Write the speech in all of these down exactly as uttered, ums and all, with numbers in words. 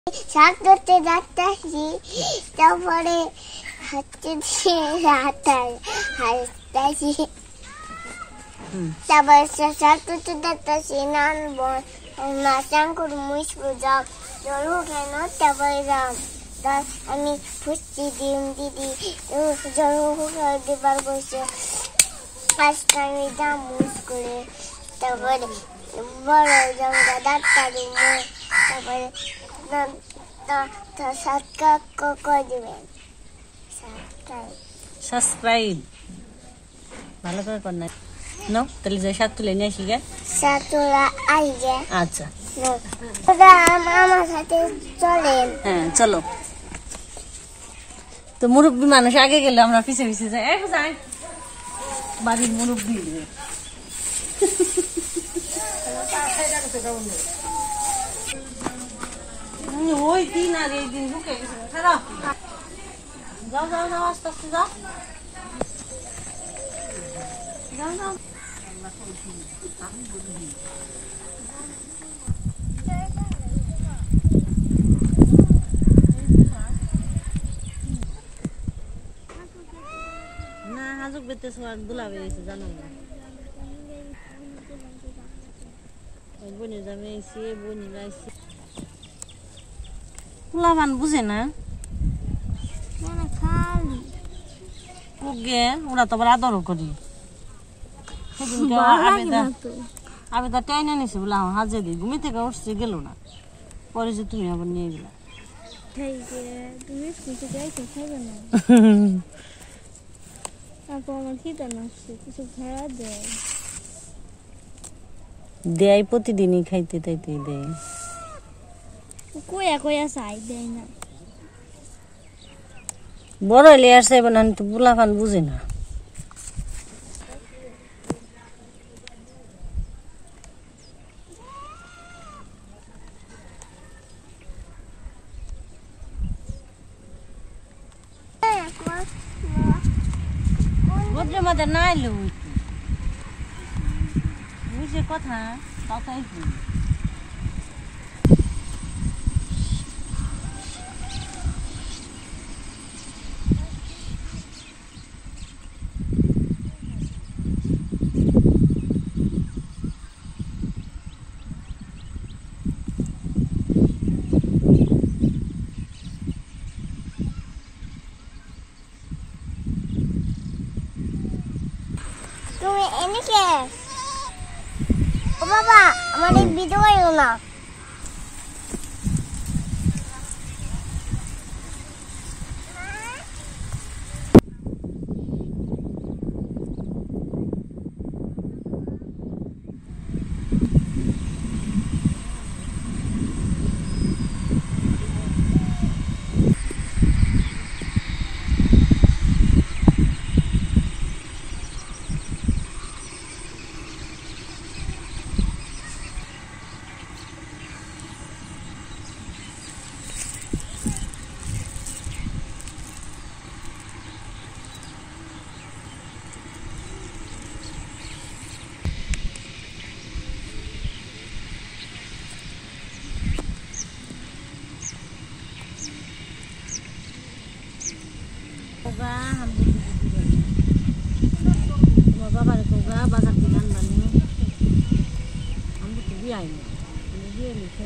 শাক করতে যাচ্ছি, তারপরে হচ্ছে হাসতেছি, তারপরে শাক করতে যাচ্ছি, নানবো না চান করে মুসবো যাও জল কেন, তারপরে যাও আমি ফুসছি ডিম দিদি জল দিবার বসে ফার্স্ট আমি দাম মুস করে, তারপরে বড় জঙ্গা ডাক্তার তারপরে সাবস্ক্রাইব ভালো করে কর না নো তাহলে যাই শাক তুলে নিয়ে আসি গে শাক তোলা আইগে আচ্ছা আমার সাথে চলেন। হ্যাঁ চলো। তো মুরব্বী মানুষ আগে গেলে আমরা পিছে পিছে যাই, এক যাই বাড়ির মুরব্বী ওই দিন আর এই দিন ঢুকে গেছে। যাও যাও যাও আস্তে আস্তে যাও যাও যাও। না হাজুক বেতে সবার দুলা বেরিয়েছে জানো না, বোনের জামে আইসি বোনের আইসি পোলাবান বুঝে না ওকে, ওরা তো আবার আদরও করি। সেদিনকে আমি তা টাইনে নিছি বলে আমার হাজে দিই, ঘুমি থেকে উঠছে গেল না, পরে যে তুমি আবার নিয়ে গেলা। দেয় প্রতিদিনই খাইতে তাইতে দেয়, কয়া কয়া চাই দেয় না। বড় হইলে আর চাইব না, তো পোলাপান বুঝে না। বুঝলে মধ্যে না এলো বুঝে কথা কথাই তুমি এনেকে ও বাবা আমার এই ভিডিও করো না। তোমার বাবার কোগা বাজার থেকে আনবানি আমি তো দিয়ে আইনি দিয়ে লিখে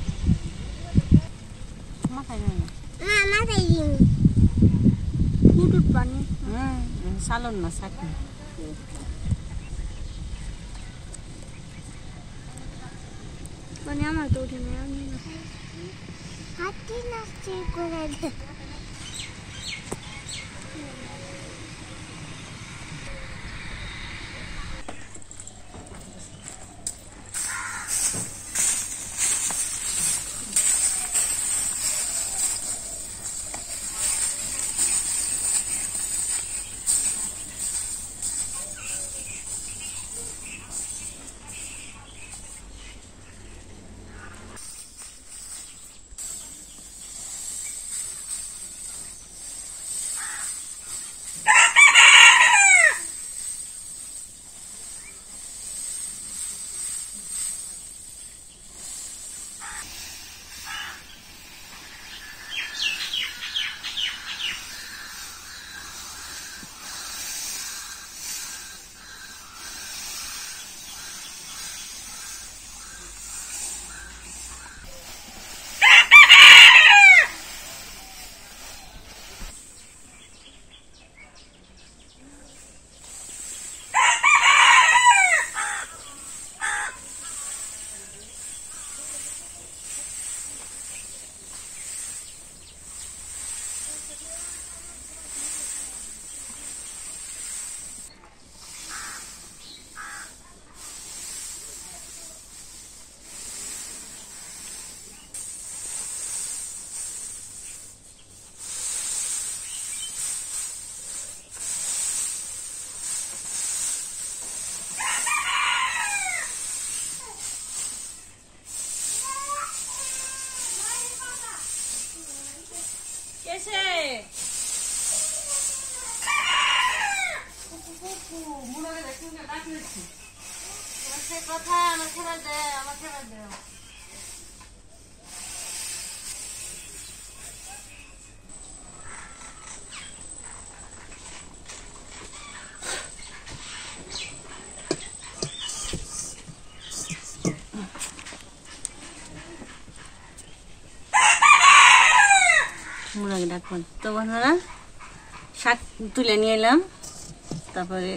মাথায় নাই না মাথায় দিন ফুটুট পানি হ্যাঁ সালন না সাকি মানে আমার তো উঠে না আমি হাতি নাচতে করে হয়েছে মনে দেখি না ডাকছি সে কথা আমার খেলা দেয় আমার খেলা দেয় মুরগি ডাকবেন তো বন্ধুরা শাক তুলে নিয়ে এলাম তারপরে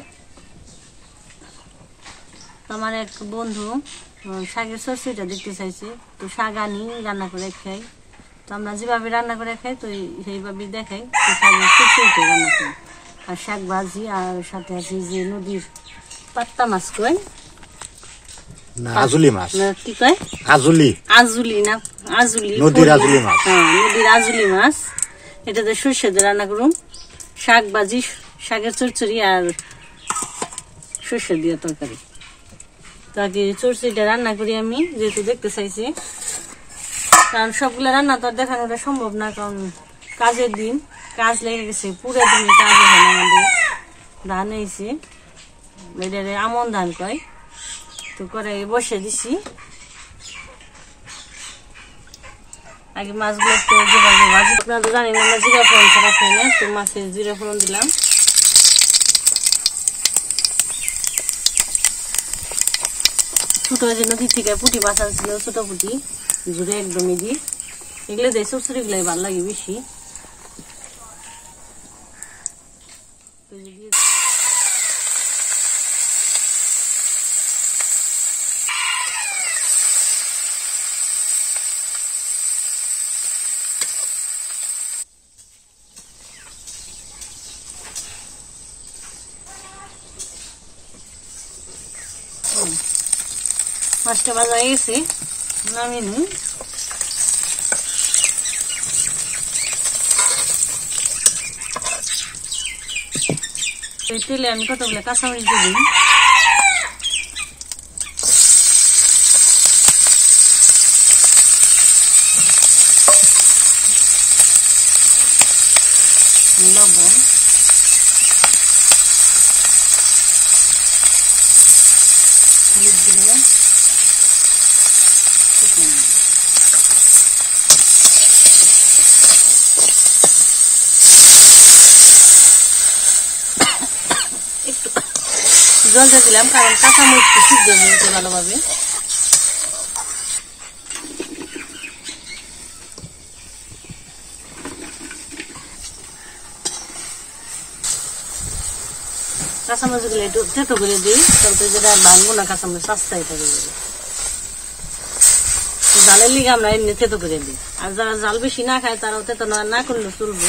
আমার এক বন্ধু শাকের সরষেটা দেখতে চাইছে তো শাক আনি রান্না করে খাই তো আমরা যেভাবে রান্না করে খাই তো সেইভাবেই দেখাই তো শাকের সরষেটা রান্না করি আর শাক ভাজি আর সাথে আছে যে নদীর পাত্তা মাছ কয় আজুলি মাছ কি কয় আজুলি আজুলি না আজুলি নদীর আজুলি মাছ হ্যাঁ নদীর আজুলি মাছ এটাতে সরষে দিয়ে রান্না করুন শাক ভাজি শাকের চচ্চড়ি আর সরষে দিয়ে তরকারি তাকে চচ্চড়িটা রান্না করি আমি যেহেতু দেখতে চাইছি কারণ সবগুলো রান্না তো আর দেখানোটা সম্ভব না কারণ কাজের দিন কাজ লেগে গেছে পুরো দিন কাজ হয় আমাদের ধান হয়েছে এটারে আমন ধান কয় তো করে বসে দিছি আগে মাছগুলো তো যেভাবে ভাজি আপনারা তো জানেন আমরা জিরা ফোড়ন ছাড়া খাই না তো মাছের জিরা ফোড়ন দিলাম ছোট যে নদী থেকে পুঁটি মাছ আনছিল ছোট পুঁটি জুড়ে একদমই দিই এগুলো দেয় চচ্চড়িগুলাই ভালো লাগে বেশি মাছটা ভাজা গেছে নামিয়ে নিই তেলে আমি কতগুলো কাঁচামরিচ দিয়ে দিই লবণ হলুদ দিলে একটু জলটা দিলাম কারণ কাঁচামরিচটা সিদ্ধ হয়ে যেতে ভালোভাবে কাঁচামরিচ গুলো একটু থেতো করে দিই তারপরে যেটা ভাঙবো না কাঁচামরিচ সস্তায় থাকে জালের লিগে আমরা এমনি থেতো করে দিই আর যারা জাল বেশি না খায় তারাও থেতো না করলে চলবে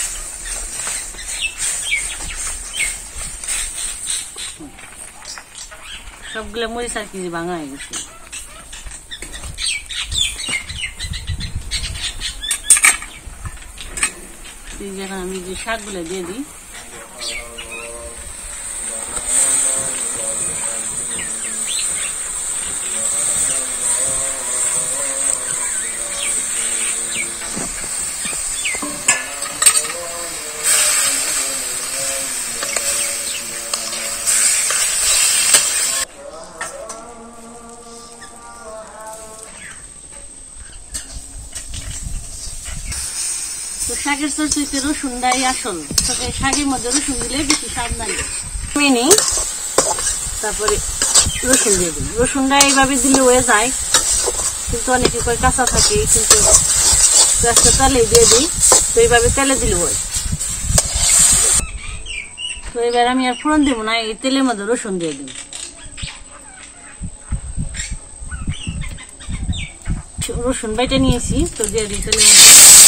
সবগুলো মরিচ আর কি ভাঙা হয়ে গেছে এখন আমি যে শাকগুলো দিয়ে দিই তো শাকের চচ্চড়িতে রসুনটাই আসল তবে শাকের মধ্যে রসুন দিলে বেশি স্বাদ লাগে নিই তারপরে রসুন দিয়ে দিই রসুনটা এইভাবে দিলে হয়ে যায় কিন্তু অনেকে কয় কাঁচা থাকে কিন্তু পেঁয়াজটা তেলে দিয়ে দিই তো এইভাবে তেলে দিলে হয় তো এবার আমি আর ফোড়ন দেবো না এই তেলের মধ্যে রসুন দিয়ে দিই রসুন বাইটা নিয়েছি তো দিয়ে দিই তেলের মধ্যে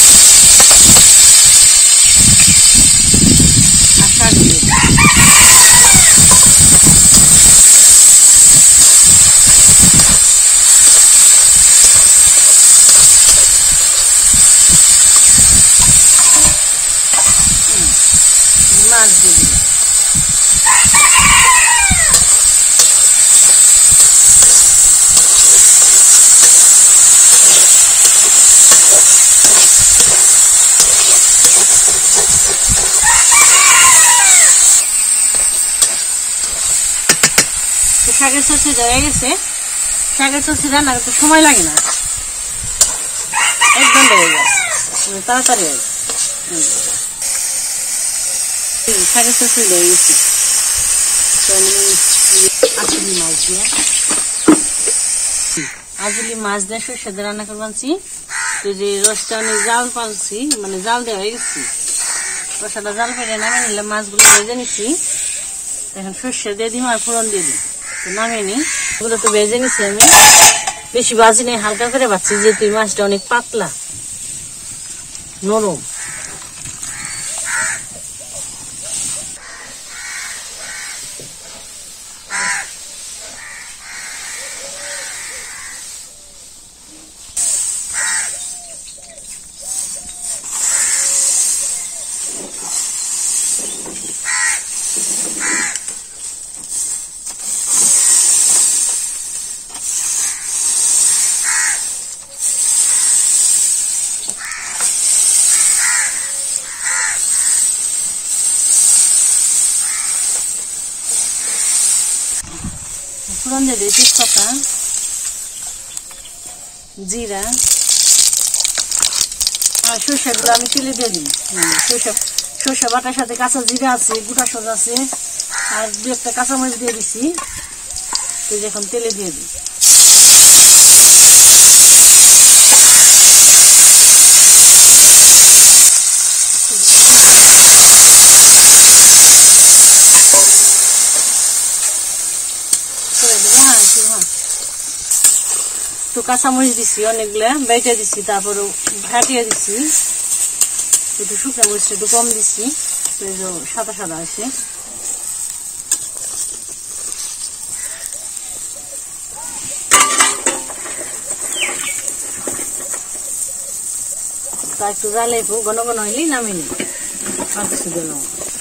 মাছ দিয়ে দিই শাকের চচ্চড়ি হয়ে গেছে। শাকের চচ্চড়ি রান্না করতে সময় লাগে না, এক ঘন্টা হয়ে যায়, তাড়াতাড়ি হয়। শাকের চচ্চড়ি হয়ে গেছে। আজুলি মাছ দিয়ে আজুলি মাছ দিয়ে সরষে দিয়ে রান্না করে বানছি। তো যে রসটা অনেক জাল পালছি, মানে জাল দেওয়া হয়ে গেছি, রসাটা জাল ফেলে নামিয়ে নিলে মাছগুলো ভেজে নিচ্ছি। এখন সর্ষে দিয়ে দিই আর ফোড়ন দিয়ে দিই, তো নামিয়ে নিই। এগুলো তো ভেজে নিচ্ছি আমি, বেশি ভাজি নেই, হালকা করে ভাজছি, যেহেতু মাছটা অনেক পাতলা নরম। ফোড়ন দিয়ে দিই তেজপাতা, জিরা আর সরষেগুলো আমি তেলে দিয়ে দিই। সরষে সরষে বাটার সাথে কাঁচা জিরা আছে, গোটা সরষে আছে, আর দু একটা কাঁচামরিচ দিয়ে দিচ্ছি। তো এখন তেলে দিয়ে দিই। তো কাঁচামরিচ দিচ্ছি অনেকগুলা, বেটে দিচ্ছি, তারপরে ফাটিয়ে দিচ্ছি, একটু শুকনো মরিচটা একটু কম দিচ্ছি, সাদা সাদা আছে। তা একটু জ্বালে ঘন ঘন হইলেই নামিয়ে নিই, আর কিছু দিলাম।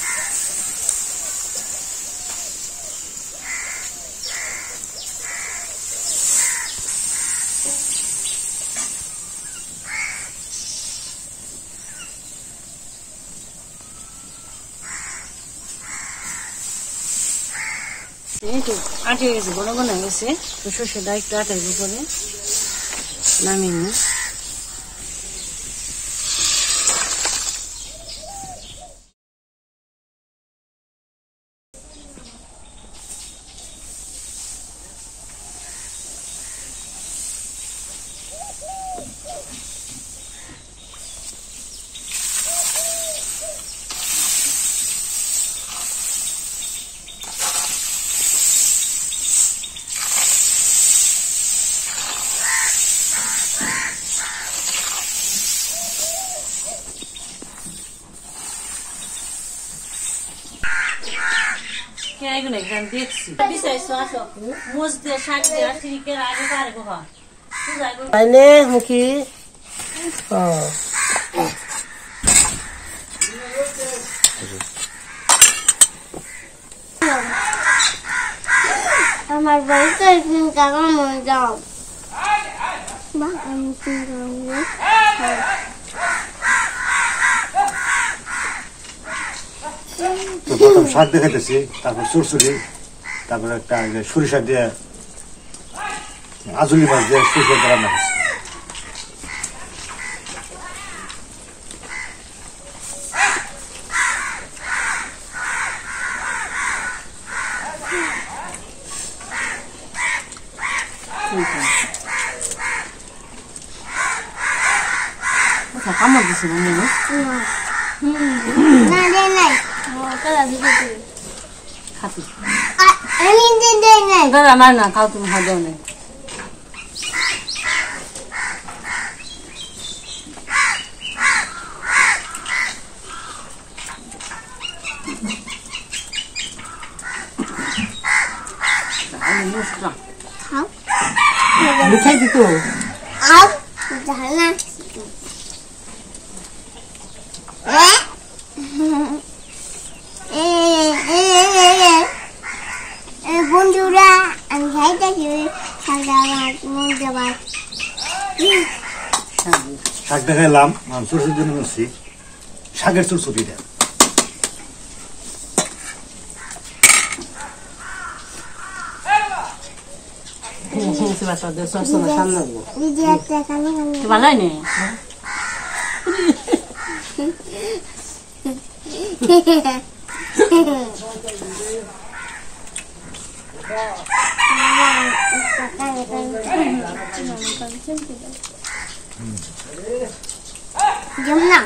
একটু আটে গেছে, ঘন ঘন হয়ে গেছে, তো সর্ষেটা একটু আটার উপরে নামিয়ে নিই। আমার বাড়িতে একদিন টাকা মনে যাও বা আমি প্রথম শাক দেখাইতেছি, তারপর চুরচুরি, তারপর একটা সরিষা দিয়ে আজুলি মাছ দিয়ে সরিষা দিয়ে রান্না করছি। কামড় দিছে না মনে না দেয় নাই খাতি আমি দেয় নাই দাদা না না খাও তুমি খাওয়া দাও নাই। খাও মিঠাই দিত আও জানা বন্ধুরা আমি খাইতেছি শাক দেখাইলাম, চুরচুর জন্য করছি শাকের চুরচুরিটা। দিদি একটা কানে কানে ভালো হয়নি যমুনা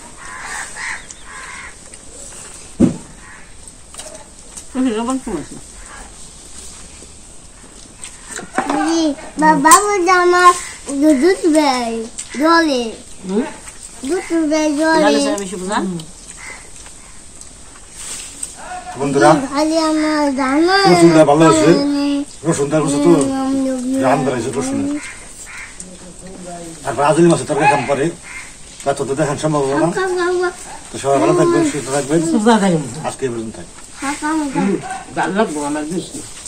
দিদি বাবা বলছে আমার দুধ বেয় জলে দুধ বেয় জলে বন্ধুরা খালি আমার জানা রসুনটা ভালো আছে রসুনটা রসুন তো রান বেড়াইছে রসুন তারপর আজলি মাছের তরকারি খাম পরে তা তো দেখান সম্ভব হবে না তো সবাই ভালো থাকবেন সুস্থ থাকবেন আজকে এই পর্যন্ত হাঁকা ভালো লাগবো আমার বেশি